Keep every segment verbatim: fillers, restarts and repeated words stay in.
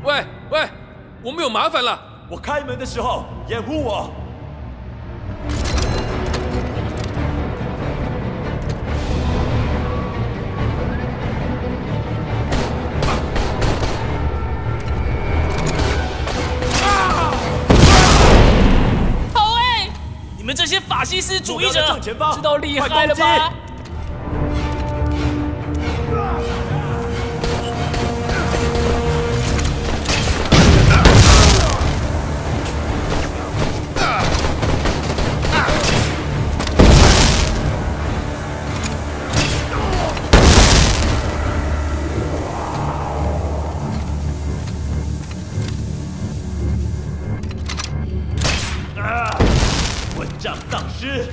喂喂，我们有麻烦了！ 我开门的时候掩护我。 好哎！你们这些法西斯主义者，知道厉害了吧？ 障丧尸！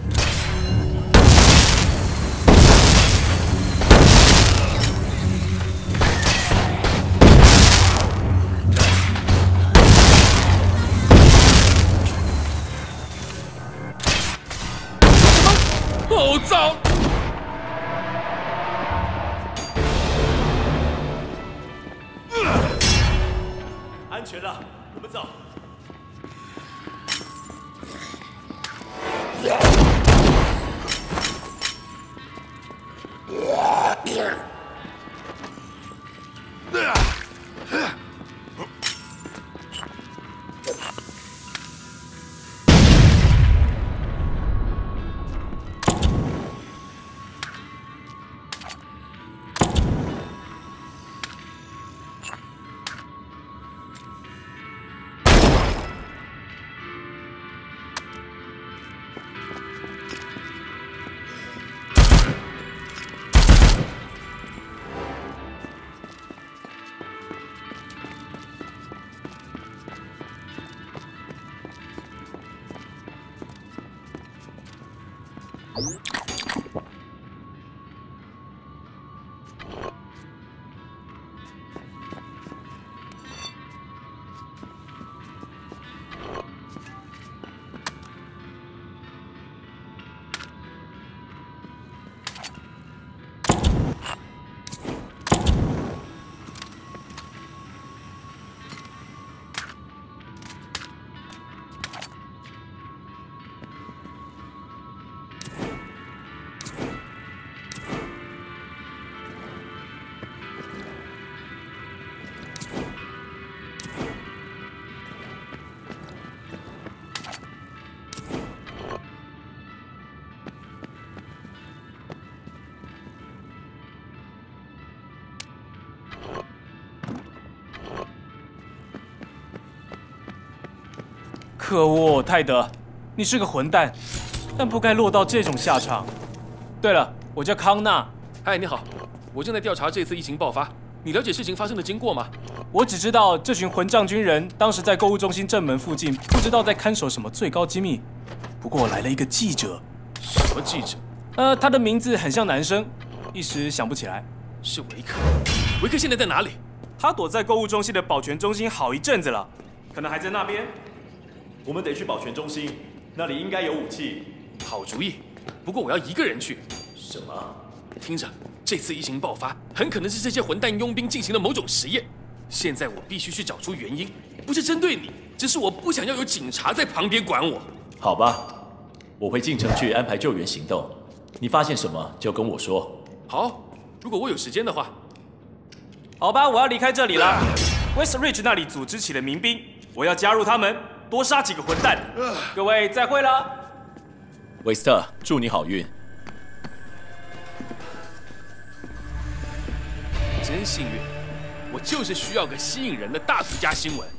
好糟！ 安全了，我们走。 可恶，泰德，你是个混蛋，但不该落到这种下场。对了，我叫康纳。 嗨，你好，我正在调查这次疫情爆发。你了解事情发生的经过吗？ 我只知道这群混账军人当时在购物中心正门附近，不知道在看守什么最高机密。不过来了一个记者。 什么记者？ 呃，他的名字很像男生，一时想不起来。 是维克。维克现在在哪里？ 他躲在购物中心的保全中心好一阵子了，可能还在那边。 我们得去保全中心，那里应该有武器。 好主意，不过我要一个人去。 什么？ 听着，这次疫情爆发很可能是这些混蛋佣兵进行了某种实验。现在我必须去找出原因，不是针对你，只是我不想要有警察在旁边管我。 好吧，我会进城去安排救援行动。你发现什么就跟我说。 好，如果我有时间的话。 好吧，我要离开这里了。West Ridge 那里组织起了民兵，我要加入他们，多杀几个混蛋。各位再会了。 韦斯特，祝你好运。 真幸运，我就是需要个吸引人的大独家新闻。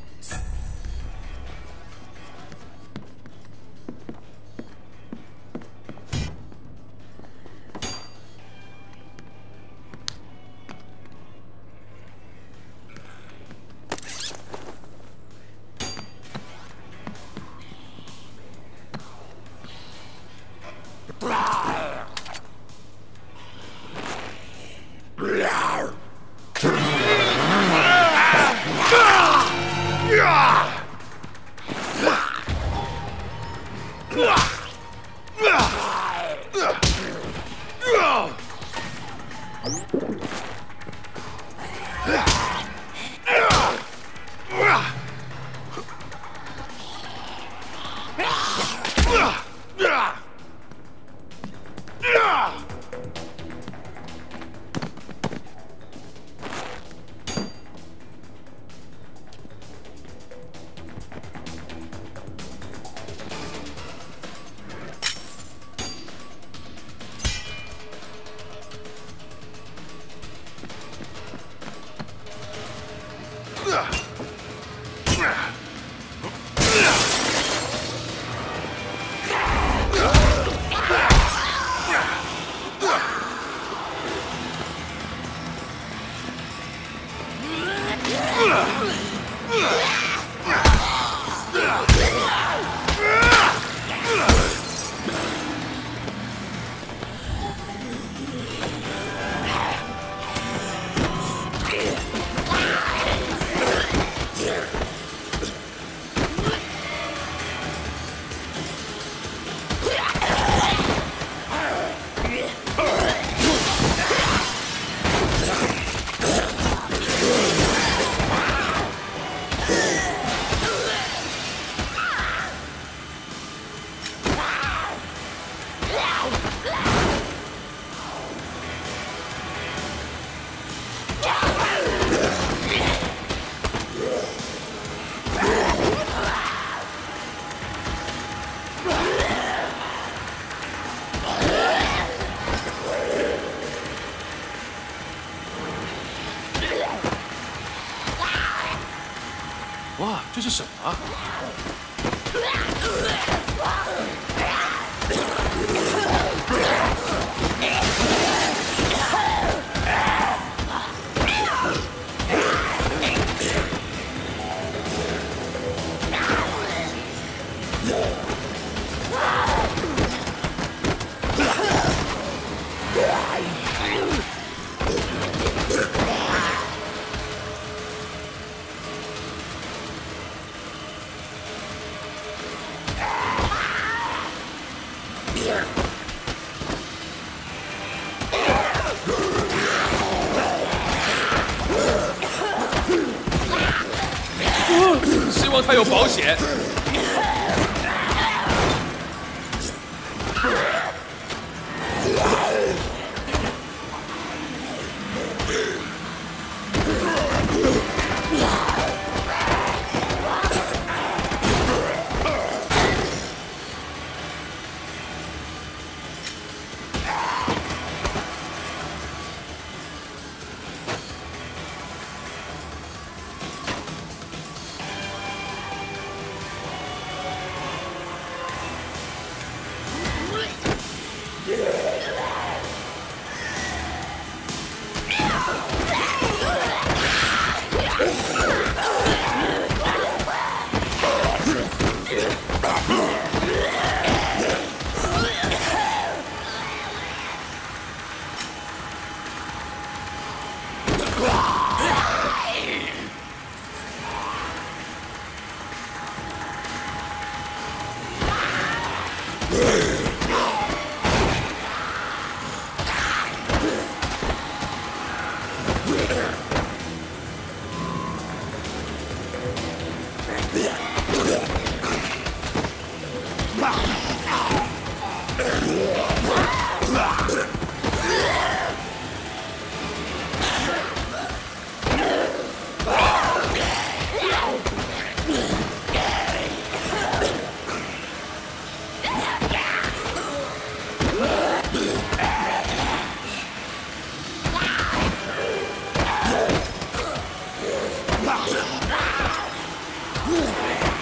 哇，这是什么啊？希望他有保险。 Yeah.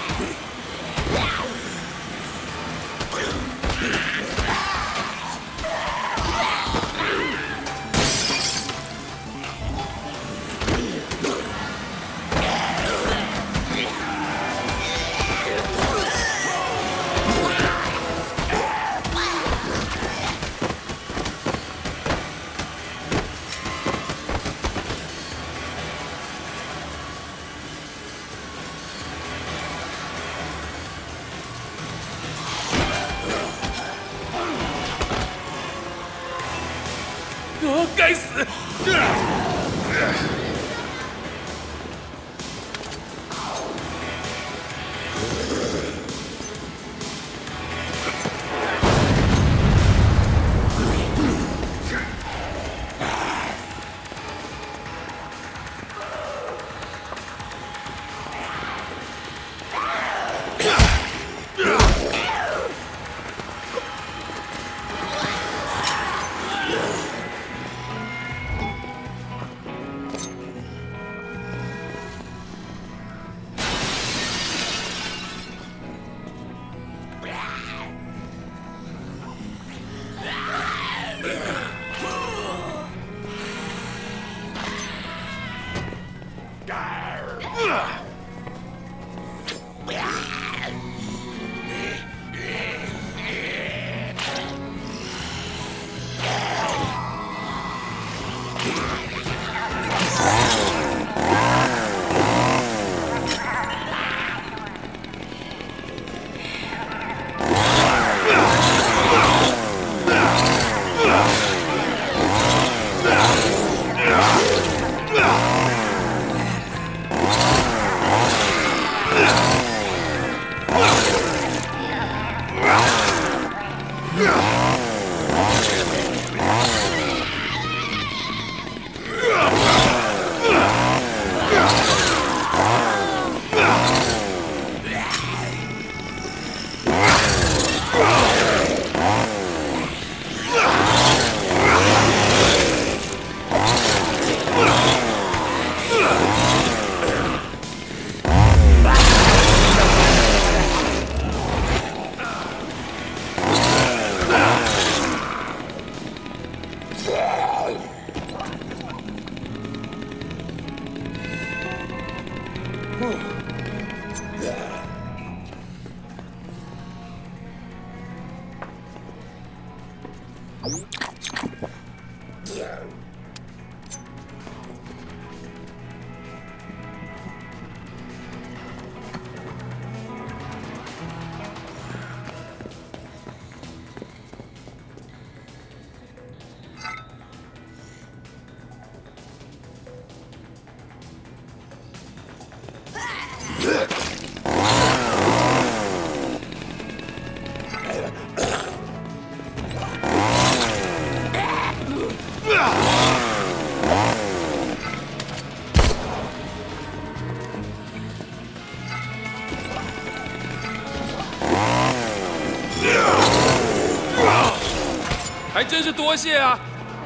还真是多谢啊！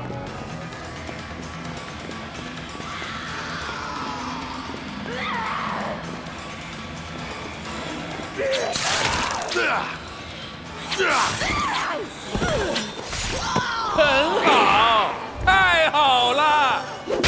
很好，太好了！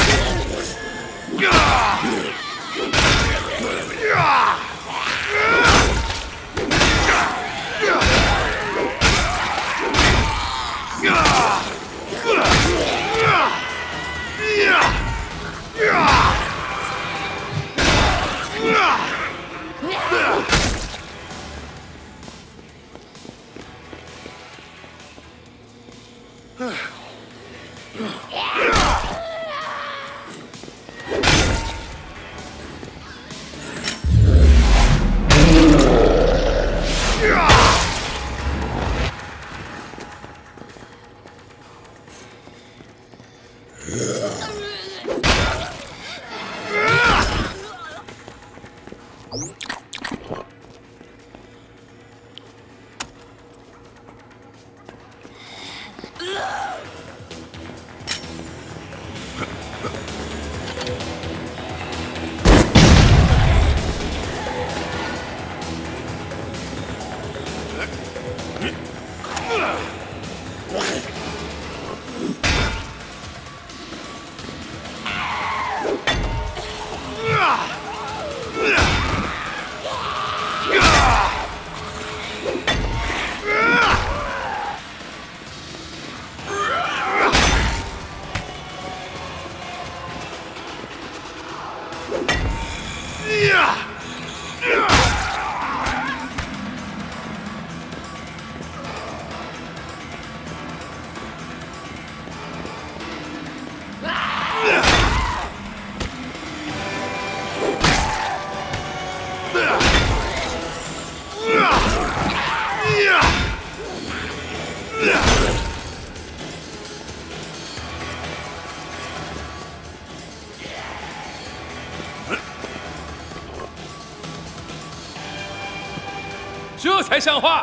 这才像话！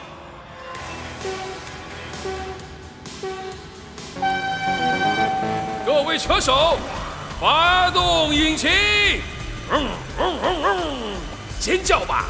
各位车手，发动引擎！嗯嗯嗯嗯，尖叫吧！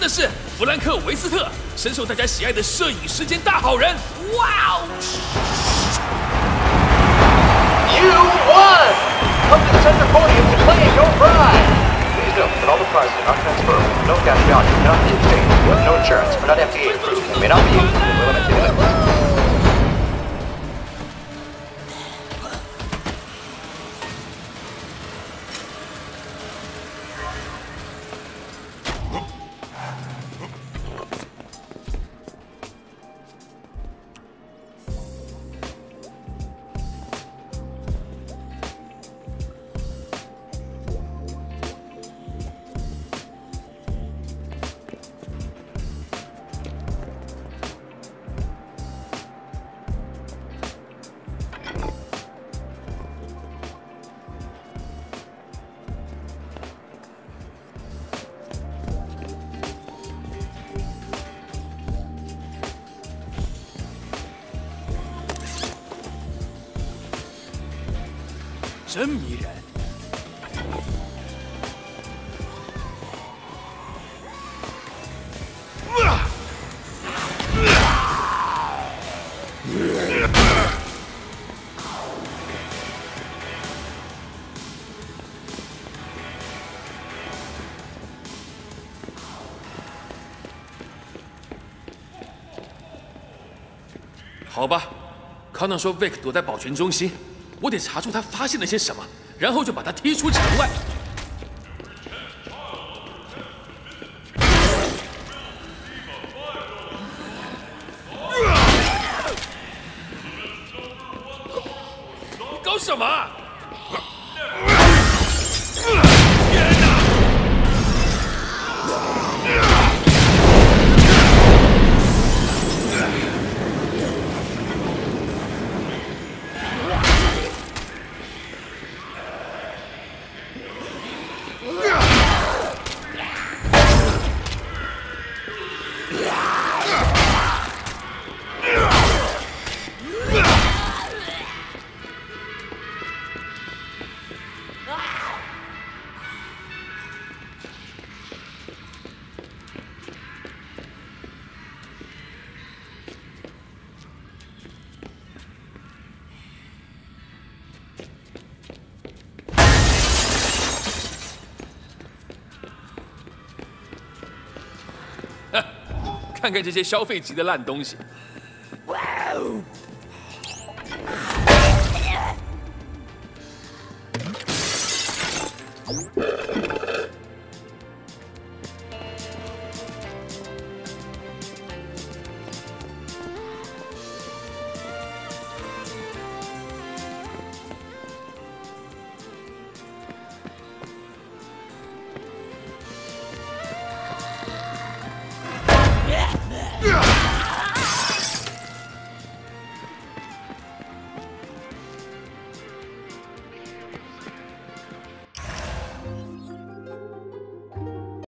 的是弗兰克·维斯特，深受大家喜爱的摄影师兼大好人。哇哦 You won! Come to the center podium to claim your prize. Please note that all the prizes are not transferable. No cash value cannot be exchanged. You have no insurance. Are not F D A approved. And may not be used for limited use. 真迷人。好吧，康纳说 Vic 躲在保全中心。 我得查出他发现了些什么，然后就把他踢出场外。你搞什么？天哪！ 看看这些消费级的烂东西，